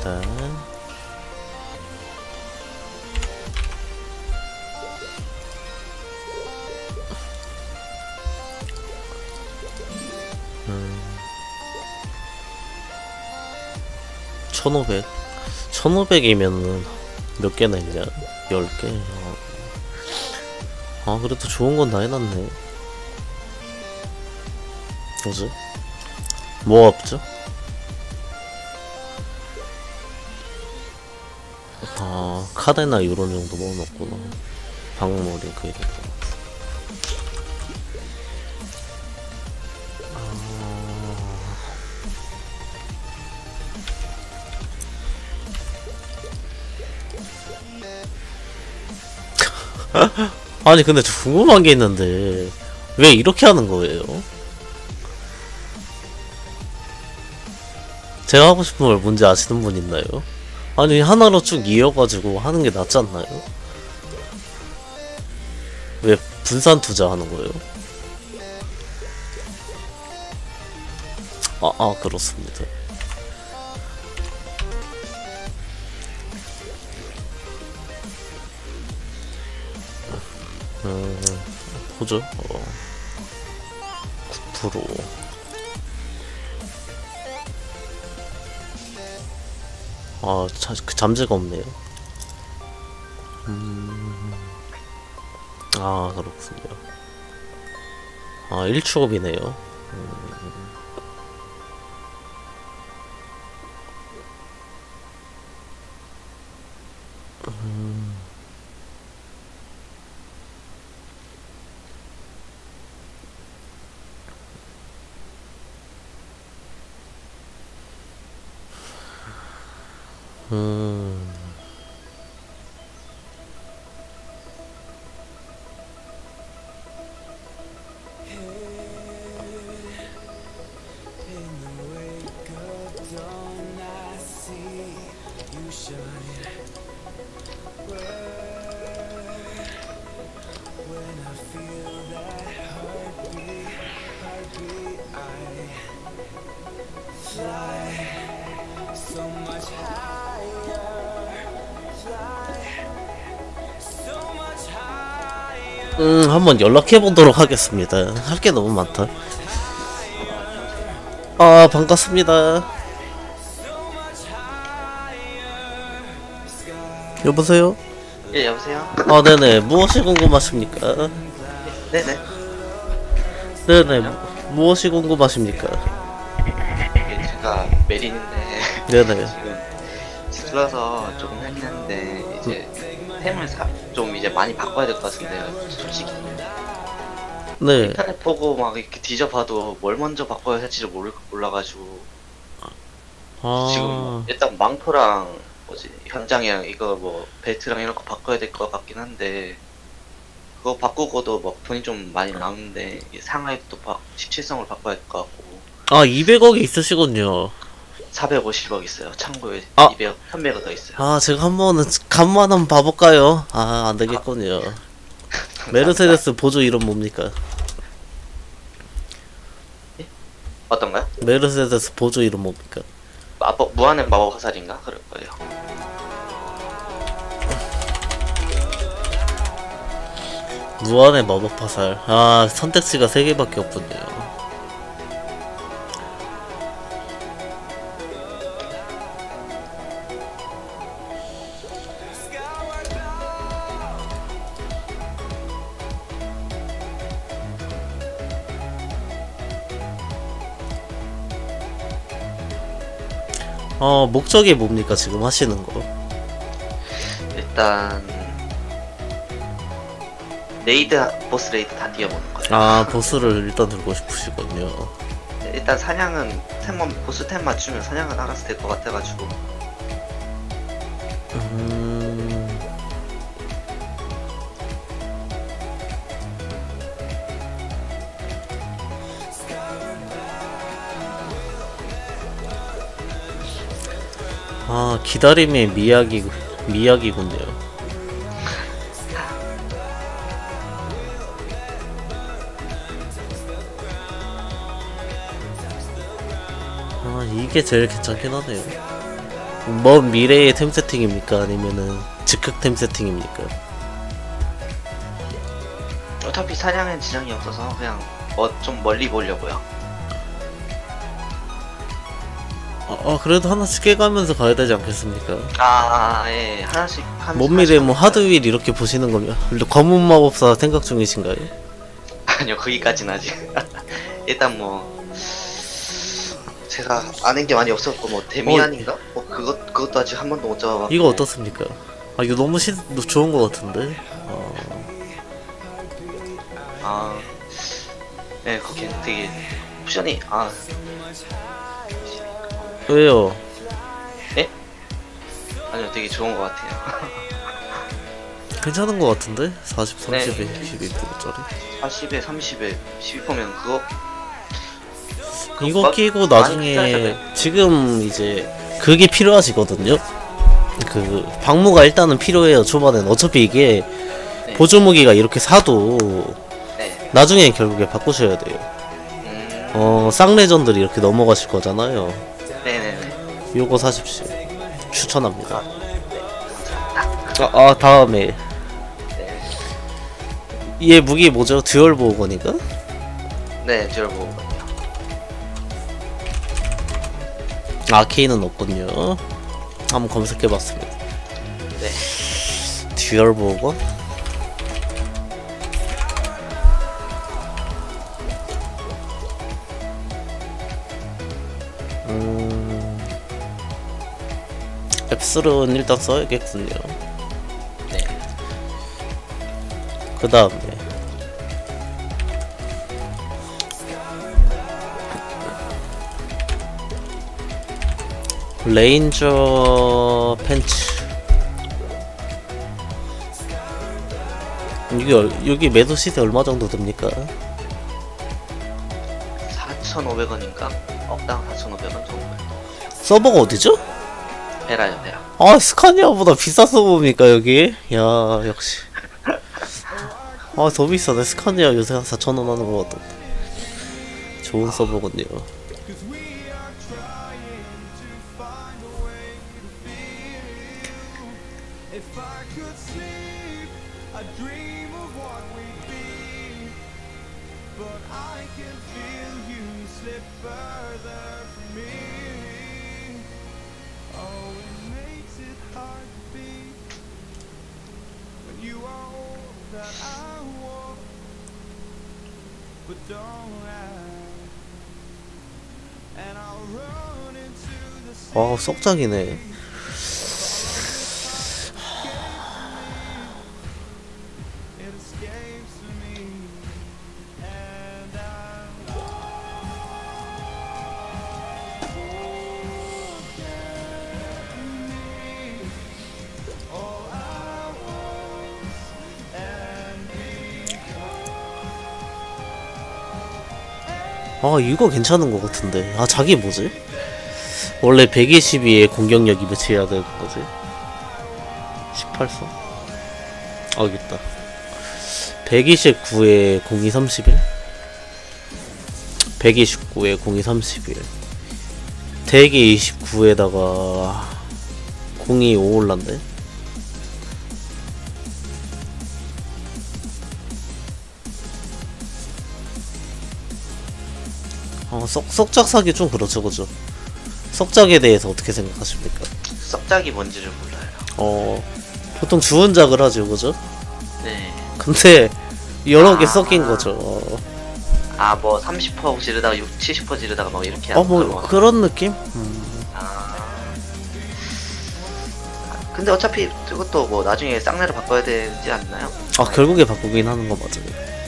알겠습니다. 음. 1500. 1500이면은 몇 개나 있냐? 10개? 아, 그래도 좋은 건 다 해놨네. 뭐지? 뭐 없죠? 아, 카드나 이런 정도 넣어놨구나. 방어머리 그 이런 거. 아니 근데 저 궁금한 게 있는데 왜 이렇게 하는 거예요? 제가 하고 싶은 걸 뭔지 아시는 분 있나요? 아니 하나로 쭉 이어가지고 하는 게 낫지 않나요? 왜 분산 투자하는 거예요? 그렇습니다. 보죠. 9%. 잠재가 없네요. 그렇군요. 1추업이네요. 한번 연락해보도록 하겠습니다. 할 게 너무 많다. 반갑습니다. 여보세요? 예, 여보세요? 네네. 무엇이 궁금하십니까? 네네. 네네. 무엇이 궁금하십니까? 예, 제가 메린인데 네네. 지금 들어서 조금 하긴 했는데 이제 템을 좀 이제 많이 바꿔야 될 것 같은데요, 솔직히. 네. 인터넷 보고 막 이렇게 뒤져봐도 뭘 먼저 바꿔야 할지를 몰라가지고 지금 일단 망토랑 뭐지 현장이랑 이거 뭐 벨트랑 이런 거 바꿔야 될 것 같긴 한데 그거 바꾸고도 막 돈이 좀 많이 남는데 상하이도 17성을 바꿔야 될 것 같고 200억이 있으시군요. 450억 있어요. 참고에 200억, 300억 더 있어요. 제가 한번은 간만 한번 봐볼까요? 안되겠군요. 메르세데스 보조 이름 뭡니까? 예? 어떤가요? 메르세데스 보조 이름 뭡니까? 무한의 마법 화살인가? 그럴 거예요. 무한의 마법 화살. 선택지가 3개밖에 없군요. 목적이 뭡니까 지금 하시는 거? 일단 보스 레이드 다 뛰어보는 거예요. 보스를 일단 들고 싶으시군요. 일단 사냥은 보스 템 맞추면 사냥은 알아서 될 것 같아가지고. 기다림의 미학이군요. 이게 제일 괜찮긴 하네요. 먼 미래의 템 세팅입니까? 아니면은 즉각 템 세팅입니까? 어차피 사냥엔 지장이 없어서 그냥 좀 멀리 보려고요. 그래도 하나씩 깨가면서 가야 되지 않겠습니까? 예, 하나씩 하면서 먼 미래 뭐 하나씩 하드윌 이렇게 보시는 거면 검은 마법사 생각 중이신가요? 아니요, 거기까지는 아직. 일단 뭐 제가 아는 게 많이 없었고 뭐 데미안인가? 뭐 그것도 아직 한 번도 못 잡아봤고. 이거 어떻습니까? 이거 너무 좋은 거 같은데? 네, 거기 되게 옵션이 왜요? 예? 아니요, 되게 좋은 것 같아요. 괜찮은 거 같은데? 40, 30에 네. 12%짜리 40에 30에 12%면 그거 이거 끼고 나중에 투자하셨네. 지금 이제 그게 필요하시거든요? 그 방무가 일단은 필요해요. 초반엔 어차피 이게 네. 보조무기가 이렇게 사도 네. 나중에 결국에 바꾸셔야 돼요. 쌍레전들이 이렇게 넘어가실 거잖아요. 네네네. 요거 사십시오. 추천합니다. 다음에 얘 무기 뭐죠? 듀얼 보호건인가? 네, 듀얼 보고. 아케인은 없군요. 한번 검색해봤습니다. 네. 듀얼 보호건? 앱슬은 일단 써야겠군요. 네. 그 다음에 레인저 팬츠. 여기 매도 시세 얼마 정도 됩니까? 4,500원인가? 억당 4,500원 정도. 서버가 어디죠? 베라요, 베라. 스카니아보다 비싸서 봅니까 여기? 야, 역시. 더 비싸네. 스카니아 요새 한 4,000원 하는 거 같던데. 좋은 서버군요. 썩작이네. 이거 괜찮은 것 같은데. 자기 뭐지? 원래 122에 공격력이 몇이어야 되는 거지? 18선? 여깄다. 129에 0231? 129에 0231. 대기 29에다가 0255올란데? 썩작 사기 좀 그렇죠, 그죠? 썩작에 대해서 어떻게 생각하십니까? 썩작이 뭔지를 몰라요. 보통 주운작을 하죠, 그죠? 네. 근데 여러 개 섞인 거죠. 뭐 30% 지르다가 70% 지르다가 막 이렇게 하는 뭐 그런 느낌? 근데 어차피 그것도 뭐 나중에 쌍내를 바꿔야 되지 않나요? 결국에 바꾸긴 하는 거 맞아요.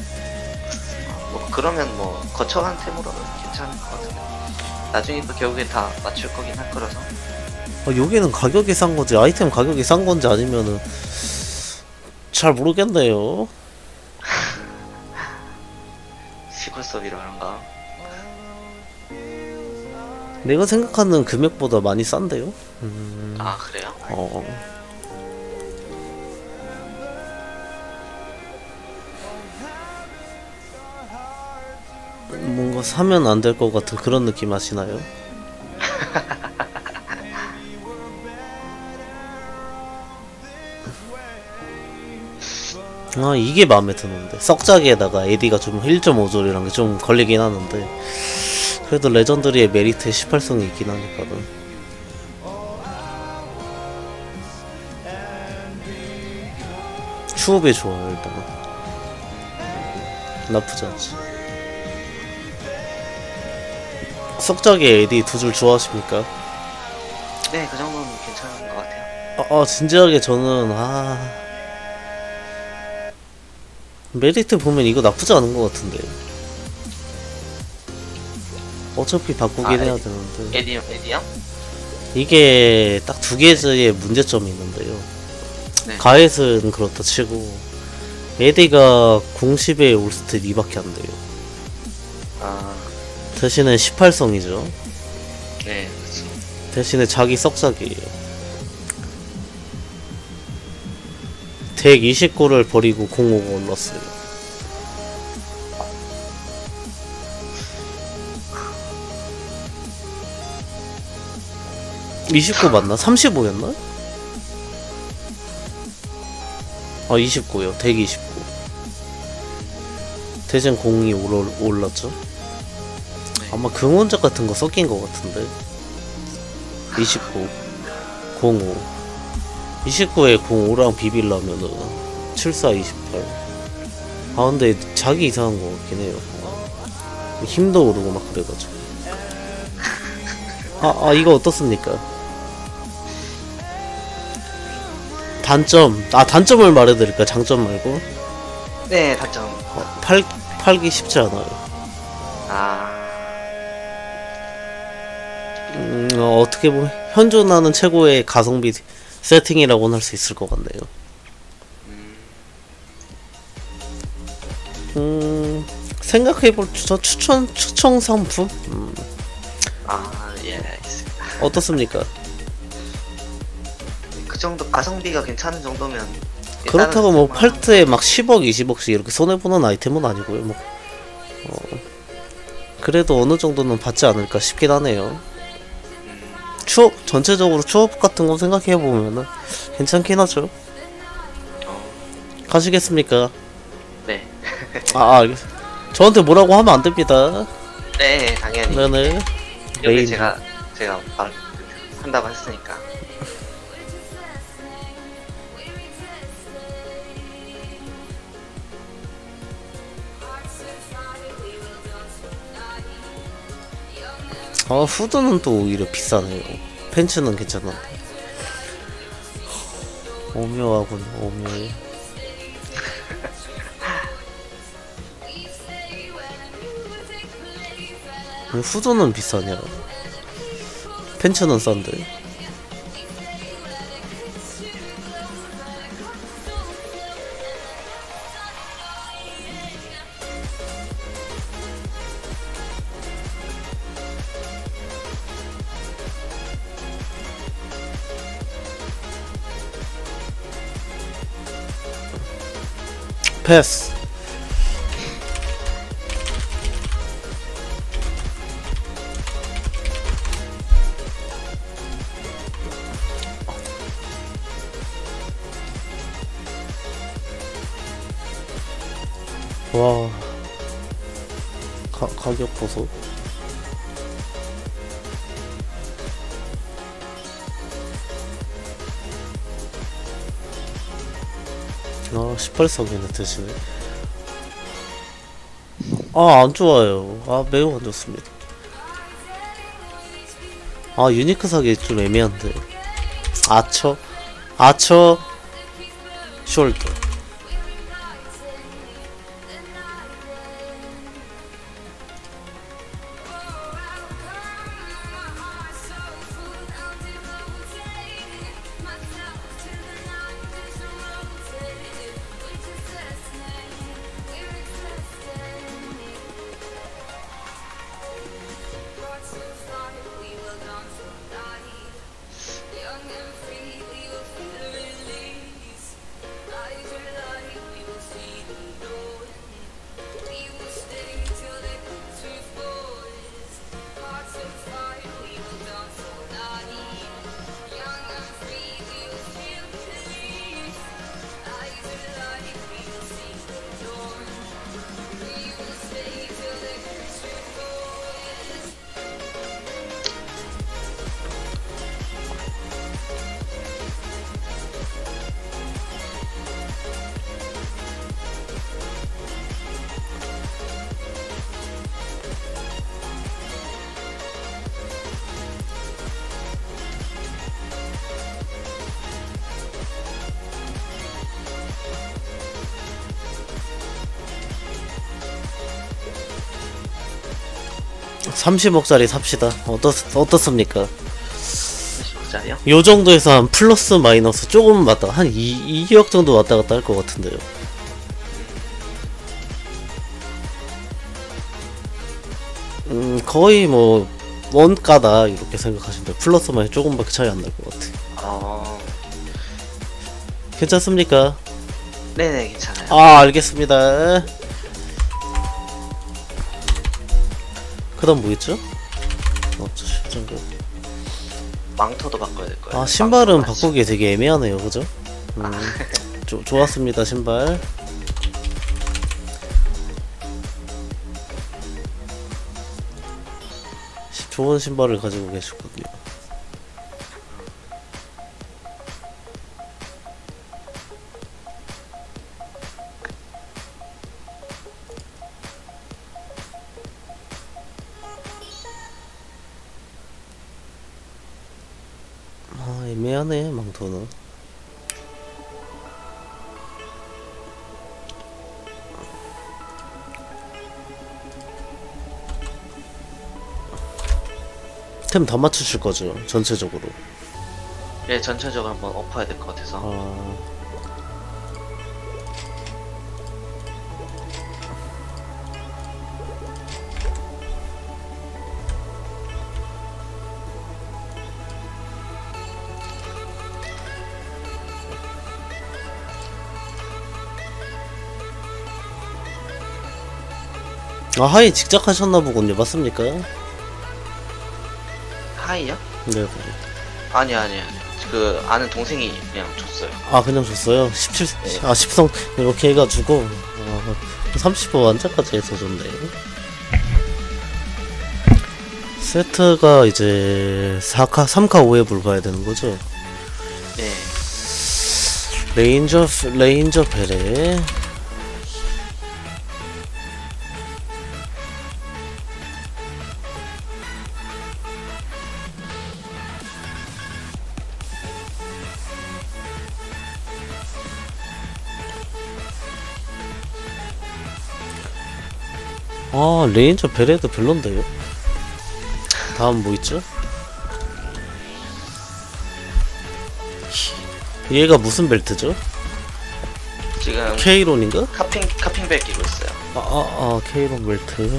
뭐 그러면 뭐 거쳐간 템으로는 괜찮을 것 같은데 나중에 또 결국에 다 맞출 거긴 할 거라서. 여기는 가격이 싼 건지 아이템 가격이 싼 건지 아니면은 잘 모르겠네요. 시골 서비로 그런가? 내가 생각하는 금액보다 많이 싼데요? 그래요? 뭔가 사면 안 될 것 같은 그런 느낌 하시나요? 아 이게 마음에 드는데 썩자기에다가 AD가 좀 1.5졸이랑 게 좀 걸리긴 하는데 그래도 레전드리의 메리트에 18성이 있긴 하니까는 추업이 좋아요 일단은 나쁘지 않지. 썩자기 AD 두 줄 좋아하십니까? 네, 그 정도는 괜찮은 것 같아요. 진지하게 저는 메리트 보면 이거 나쁘지 않은 것 같은데 어차피 바꾸긴 해야 되는데 에디요? 이게 딱 두 개의 문제점이 있는데요. 네. 가엣은 그렇다 치고 에디가 010에 올스탯 2밖에 안 돼요. 대신에 18성이죠. 네, 그렇죠. 대신에 자기 썩자기예요. 덱 29를 버리고 05가 올랐어요. (29) 맞나? (35였나) 29요. 덱 29. 대신 02 올랐죠. 아마 근원작 같은 거 섞인 것 같은데. 29 05 29에 05랑 비빌라면은 74 28. 근데 자기 이상한 거 같긴 해요. 힘도 오르고 막 그래가지고. 이거 어떻습니까? 단점을 말해드릴까? 장점 말고. 네, 단점. 팔기 쉽지 않아요. 어떻게 보면 현존하는 최고의 가성비 세팅이라고는 할 수 있을 것 같네요. 생각해볼 추천 상품? 예, 알겠습니다. 어떻습니까? 그 정도 가성비가 괜찮은 정도면 그렇다고 뭐 팔트에 막 10억 20억씩 이렇게 손해보는 아이템은 아니고요. 뭐 그래도 어느 정도는 받지 않을까 싶긴 하네요. 전체적으로 추업 같은 거 생각해보면은 괜찮긴 하죠. 가시겠습니까? 네. 알겠습니다. 저한테 뭐라고 하면 안 됩니다. 네, 당연히. 네네. 여기 제가 한다고 했으니까. 후드는 또 오히려 비싸네요. 팬츠는 괜찮은데. 오묘하군, 오묘해. 왜 후드는 비싸냐? 팬츠는 싼데. 패스. 와, 가격 보소. 18석이네 대신에. 안 좋아요. 매우 안 좋습니다. 유니크 사기 좀 애매한데. 아처 숄더. 30억짜리 삽시다. 어떻습니까? 30억짜리요? 요 정도에서 한 플러스 마이너스 조금 왔다 한 2억 정도 왔다 갔다 할 것 같은데요. 거의 뭐 원가다 이렇게 생각하시면 돼요. 플러스 마이너스 조금밖에 차이 안 날 것 같아. 괜찮습니까? 네네, 괜찮아요. 아, 알겠습니다. 그 다음 뭐 있죠? 실전고. 망토도 바꿔야 될 거예요. 아, 신발은 망토가 바꾸기 되게 애매하네요, 그죠? 좋았습니다, 신발. 좋은 신발을 가지고 계셨군요. 아, 애매하네, 망토는. 템 다 맞추실 거죠, 전체적으로. 예, 전체적으로 한번 엎어야 될 것 같아서. 하이 직작하셨나 보군요. 맞습니까? 하이요? 네. 아니. 그 아는 동생이 그냥 줬어요. 아, 그냥 줬어요? 17, 네. 10성 이렇게 해가지고 30호 완자까지 해서 줬네. 세트가 이제 4카, 3카 5앱을 봐야 되는 거죠? 네. 레인저 베레. 아, 레인저 베레도 별론데요? 다음 뭐 있죠? 얘가 무슨 벨트죠? 지금 케이론인가? 카핑벨 끼고 있어요. 케이론 벨트.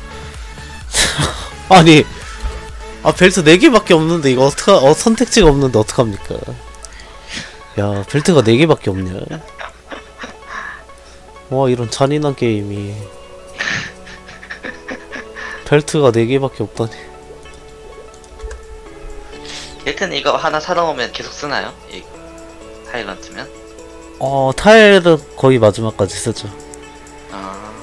아니, 벨트 4개밖에 없는데 이거 선택지가 없는데 어떡합니까? 야, 벨트가 4개밖에 없냐? 와, 이런 잔인한 게임이. 벨트가 4개밖에 없다니. 일단 이거 하나 사놓으면 계속 쓰나요? 이 타일런트면? 타일은 거의 마지막까지 쓰죠. 아,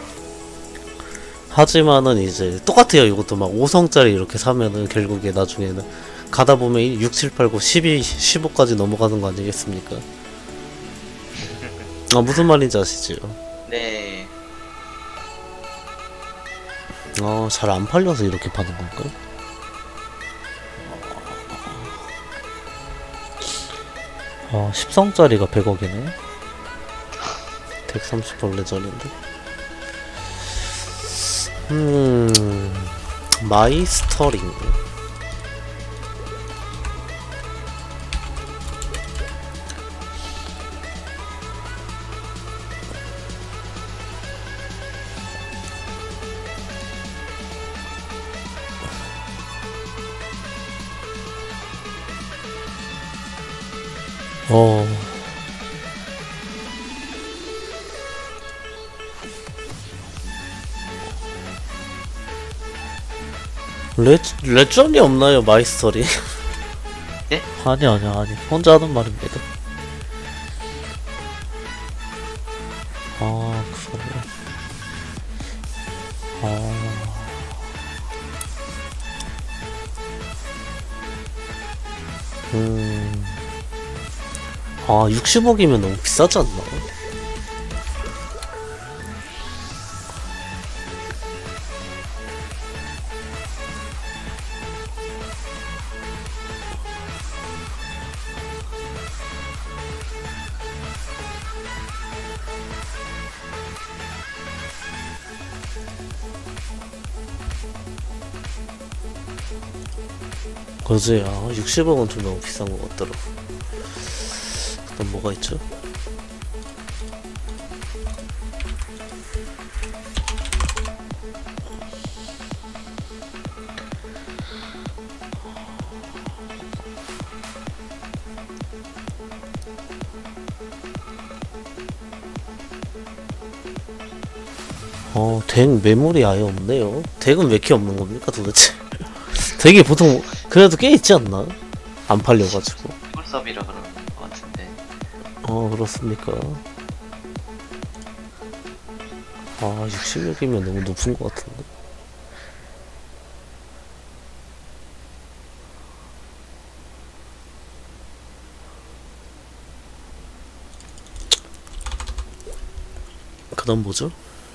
하지만은 이제 똑같아요. 이것도 막 5성짜리 이렇게 사면은 결국에 나중에는 가다 보면 6, 7, 8, 9, 12, 15까지 넘어가는 거 아니겠습니까? 무슨 말인지 아시죠? 네. 잘 안 팔려서 이렇게 파는 건가? 10성짜리가 100억이네? 130번 레전인데? 마이스터링. 레전이 없나요, 마이스터링? 예? 아니. 혼자 하는 말입니다. 그러네. 음. 60억이면 너무 비싸지 않나? 그지? 아 60억은 좀 너무 비싼 것 같더라. 그다음 뭐가 있죠? 덱 메모리 아예 없네요. 덱은 왜 이렇게 없는 겁니까 도대체? 덱이 보통 그래도 꽤 있지 않나? 안 팔려가지고. 꿀섭이라 그러는 것 같은데. 그렇습니까? 60억이면 너무 높은 것 같은데. 그 다음 뭐죠?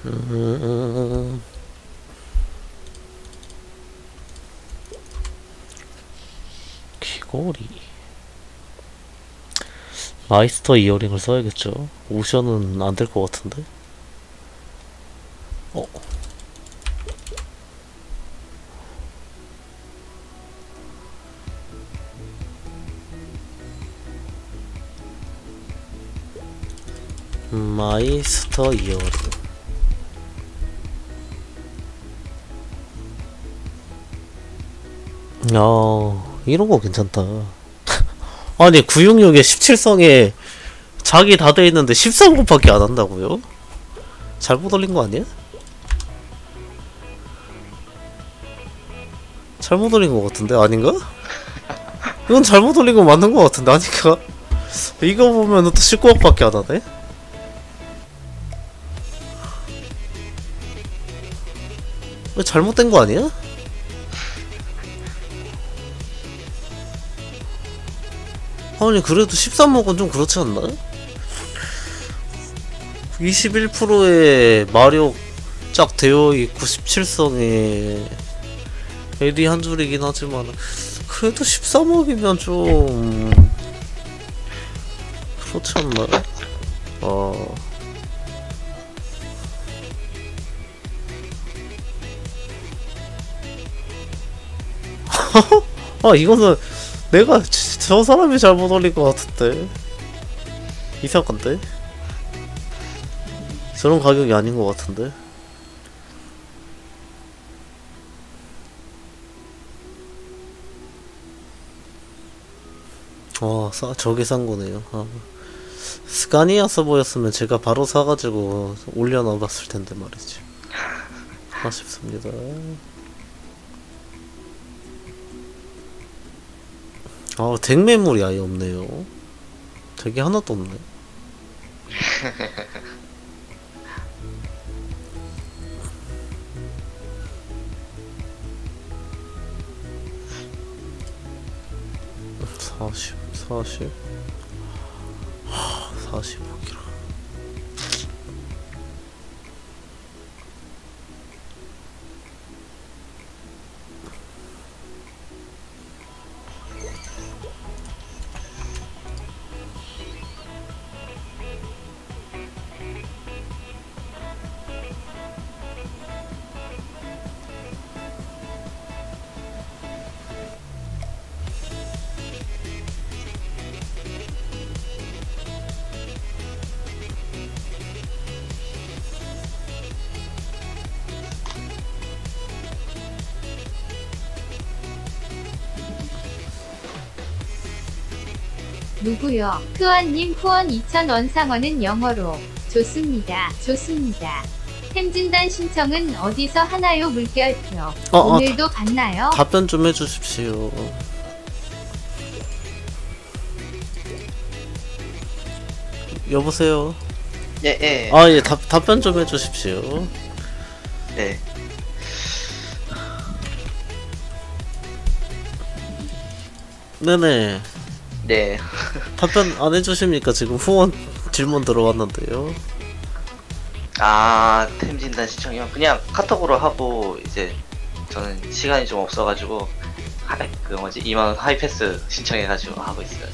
귀걸이 마이스터 이어링을 써야겠죠. 오션은 안 될 것 같은데. 마이스터 이어링. 이런 거 괜찮다. 아니 966에 17성에 자기 다 돼 있는데 13곱밖에 안 한다고요? 잘못 올린 거 아니야? 잘못 올린 거 같은데 아닌가? 이건 잘못 올린 거 맞는 거 같은데 아닌가? 이거 보면은 또 19억밖에 안 하네? 왜 잘못된 거 아니야? 아니 그래도 13억은 좀 그렇지 않나? 21%의 마력 쫙 되어있고 17성에 AD 한 줄이긴 하지만 그래도 13억이면 좀 그렇지 않나? 이거는 내가 저 사람이 잘못 올린 것 같은데 이상한데? 저런 가격이 아닌 것 같은데? 저게 산 거네요. 스카니아 서버였으면 제가 바로 사가지고 올려놔봤을 텐데 말이지. 아쉽습니다. 덱 메모리 아예 없네요. 덱이 하나도 없네. 사십 45kg. 누구요? 크원님 후원 2,000원 상원은 영어로. 좋습니다. 좋습니다. 템진단 신청은 어디서 하나요? 물결표. 오늘도 받나요? 답변 좀 해주십시오. 여보세요? 예. 예, 답변 좀 해주십시오. 네. 네네. 네. 답변 안 해주십니까? 지금 후원 질문 들어왔는데요. 템진단 시청이요? 그냥 카톡으로 하고, 이제, 저는 시간이 좀 없어가지고, 2만원 하이패스 신청해가지고 하고 있어요.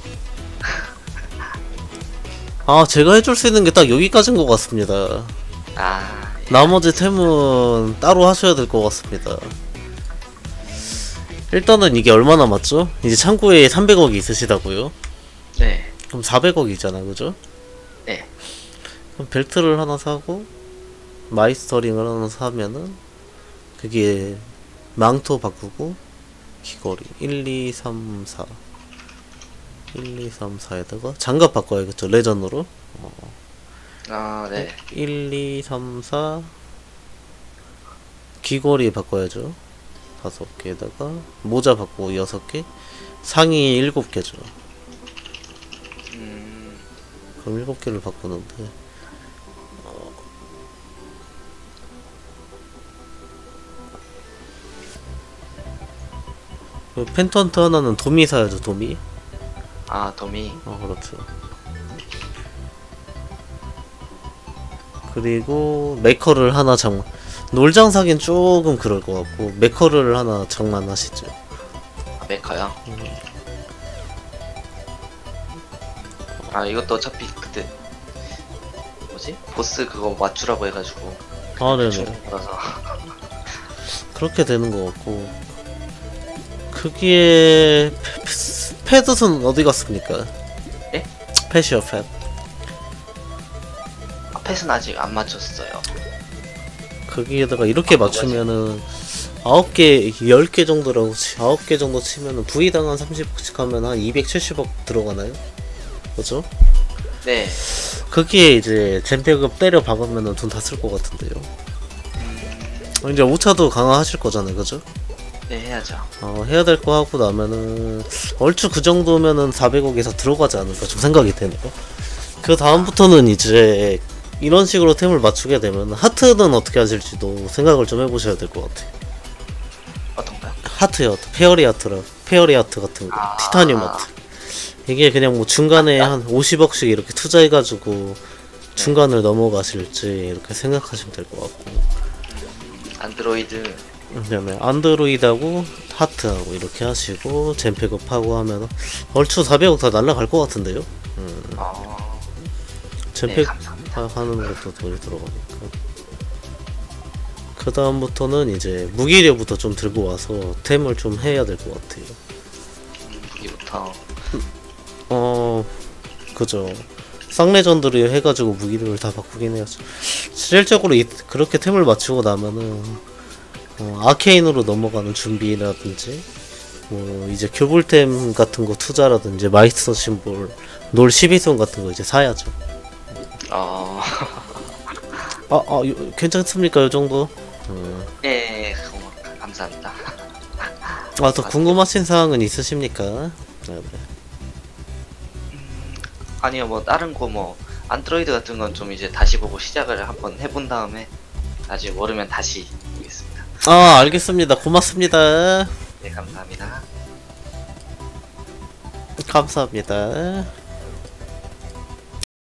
제가 해줄 수 있는 게 딱 여기까지인 것 같습니다. 예. 나머지 템은 따로 하셔야 될 것 같습니다. 일단은 이게 얼마 남았죠? 이제 창고에 300억이 있으시다고요? 네. 그럼 400억이잖아, 그죠? 네. 그럼 벨트를 하나 사고 마이스터링을 하나 사면은 그게 망토 바꾸고 귀걸이 1, 2, 3, 4 1, 2, 3, 4에다가 장갑 바꿔야겠죠, 레전으로. 아, 네. 1, 2, 3, 4 귀걸이 바꿔야죠. 5개에다가 모자 바꾸고 6개, 상의 7개죠. 그럼 7개를 바꾸는데 그 펜턴트 하나는 도미 사야죠, 도미. 아, 도미. 그렇죠. 그리고 메커를 하나 놀장 사긴 조금 그럴 것 같고 메커를 하나 장만하시죠. 아, 메카요? 아, 이것도 어차피 그때 뭐지? 보스 그거 맞추라고 해가지고 아, 네네. 중고라서. 그렇게 되는 것 같고 그게 패드는 어디 갔습니까? 예? 펫이요, 펫. 아, 펫은 아직 안 맞췄어요. 거기에다가 이렇게 맞추면은 9개, 10개 정도라고 9개 정도 치면은 부위당 한 30억씩 하면 한 270억 들어가나요? 그죠? 네. 거기에 이제 젠페급 때려 박으면은 돈 다 쓸 것 같은데요. 이제 5차도 강화하실 거잖아요, 그죠? 네, 해야죠. 해야 될 거 하고 나면은 얼추 그 정도면은 400억에서 들어가지 않을까 좀 생각이 되네요. 그 다음부터는 이제 이런 식으로 템을 맞추게 되면 하트는 어떻게 하실지도 생각을 좀 해보셔야 될 것 같아요. 어떤가요? 하트요, 페어리 하트 같은 거, 티타늄 하트. 이게 그냥 뭐 중간에 한 50억씩 이렇게 투자해가지고 중간을 넘어가실지 이렇게 생각하시면 될 것 같고. 안드로이드. 그다음에 안드로이드하고 하트하고 이렇게 하시고 젠팩업하고 하면 얼추 400억 다 날라갈 것 같은데요. 네, 젠팩 감사합니다. 하는 것도 돈이 들어가니까. 그 다음부터는 이제 무기력부터 좀 들고 와서 템을 좀 해야 될 것 같아요. 무기부터. 그죠. 쌍레전드를 해가지고 무기력을 다 바꾸긴 해야죠. 실질적으로 그렇게 템을 맞추고 나면은 아케인으로 넘어가는 준비라든지 뭐 이제 교불템 같은 거 투자라든지 마이스터 심볼 놀 12손 같은 거 이제 사야죠. 괜찮습니까, 요 정도? 네, 감사합니다. 더 궁금하신 사항은 있으십니까? 네. 아니요, 뭐 다른 거 뭐 안드로이드 같은 건 좀 이제 다시 보고 시작을 한번 해본 다음에 나중에 모르면 다시 보겠습니다. 알겠습니다. 고맙습니다. 네, 감사합니다. 감사합니다.